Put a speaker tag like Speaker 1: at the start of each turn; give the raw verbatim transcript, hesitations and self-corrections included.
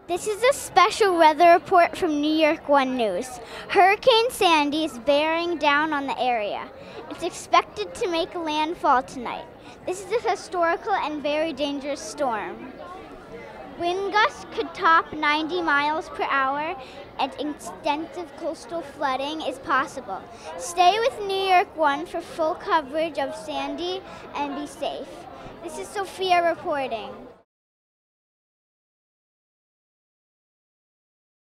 Speaker 1: This is a special weather report from New York One News. Hurricane Sandy is bearing down on the area. It's expected to make landfall tonight. This is a historical and very dangerous storm. Wind gusts could top ninety miles per hour and extensive coastal flooding is possible. Stay with New York One for full coverage of Sandy and be safe. This is Sophia reporting.